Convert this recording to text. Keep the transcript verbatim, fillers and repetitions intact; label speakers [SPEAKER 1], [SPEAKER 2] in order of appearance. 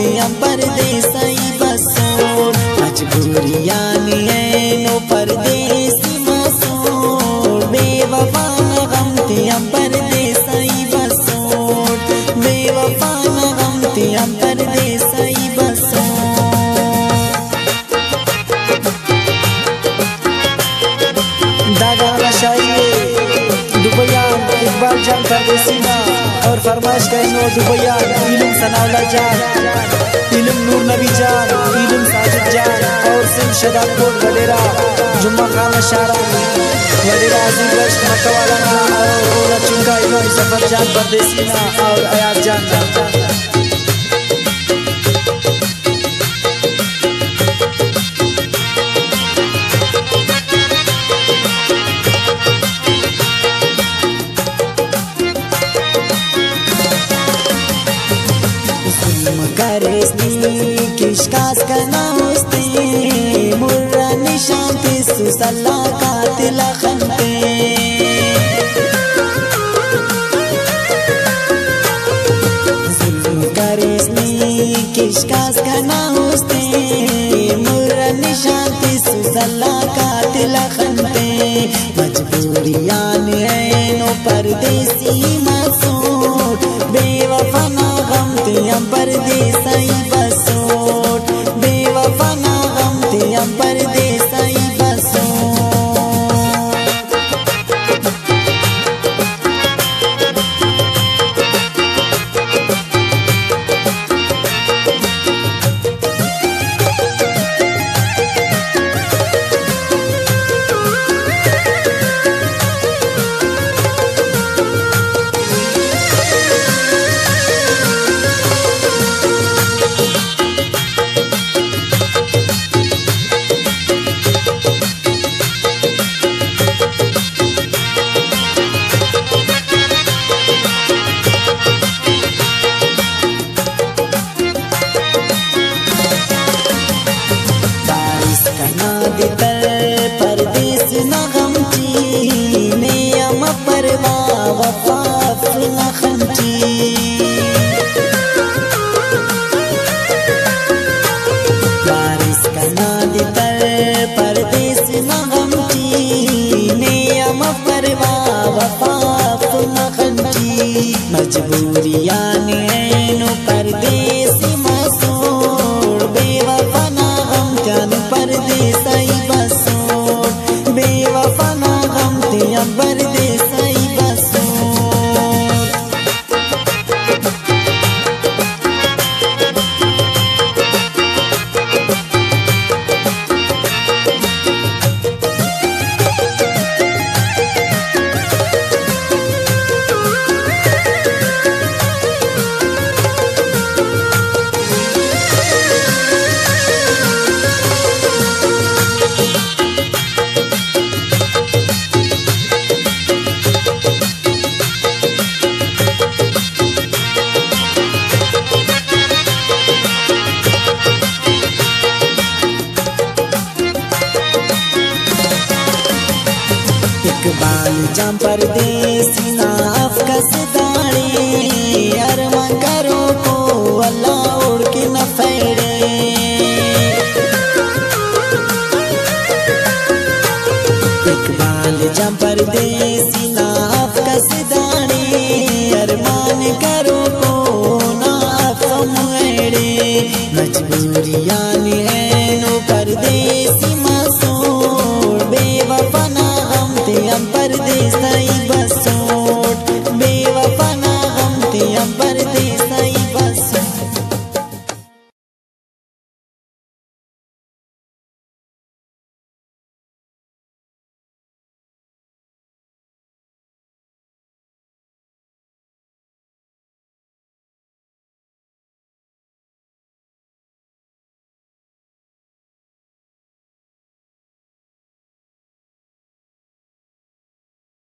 [SPEAKER 1] गमतियां परदेसी बसोट मजबूरियां नो परदेसी बसोट बेवफा गमतियां परदेसी बसोट बेवफा गमतियां परदेसी बसोट। दागा वाला शायरी दुबैयान इकबाल जान परदेसी ना और फरमाइश करेंगे दुबैयान इलम सनाउल्ला जान इलम नूर नबी जान इलम साजिद जान और सिंह शदाकोट वडेरा जुम्मा खान शारा वडेरा अजीम बख्श मक्का वाला ना और चुंगा इमाम सफर जान परदेसी ना और अयाज जान जान किशकास करना उस्ते मुर्रा निशान तिसु सल्ला कातिल खंते जुल्म करेसनी किशकास करना उस्ते मुर्रा निशान तिसु सल्ला कातिल खंते मजबूरियां नो परदेसी मसूट बेवफा ना गमतियां परदेसी बसोट बेवफा ना गमतियां परदेसी बसोट। परदेस न गमची नेयम परवा वफाफ न खमची बारिश का नादी तर परदेस न गमची नेयम परवा वफाफ न खमची मजबूरियां नो परदेसी मसूर बेवफा ना गमतियां परदेसी बसोट बेवफा ना गमतियां परदेसी बसोट। इकबाल जान परदेसी